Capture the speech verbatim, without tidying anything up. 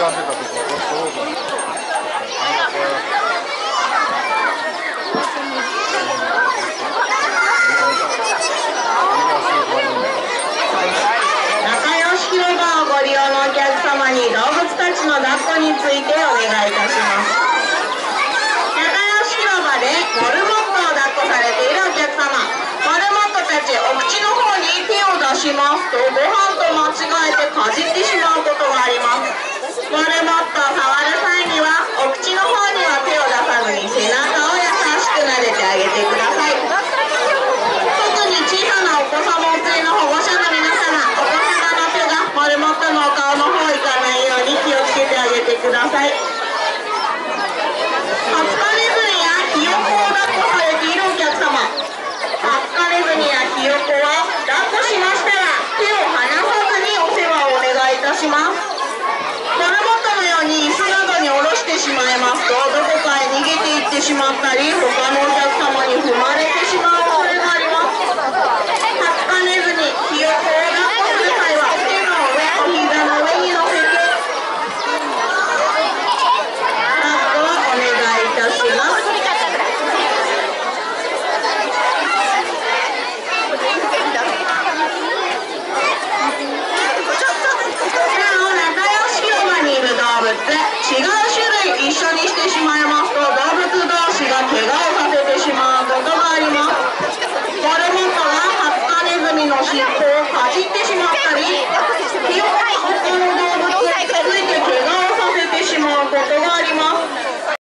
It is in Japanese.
かんでたところ。 仲良し広場をご利用のお客様に動物たちの抱っこについてお願いいたします。仲良し広場でモルモットを抱っこされているお客様、モルモットたちお口の方に手を出しますとご飯と間違えてかじってしま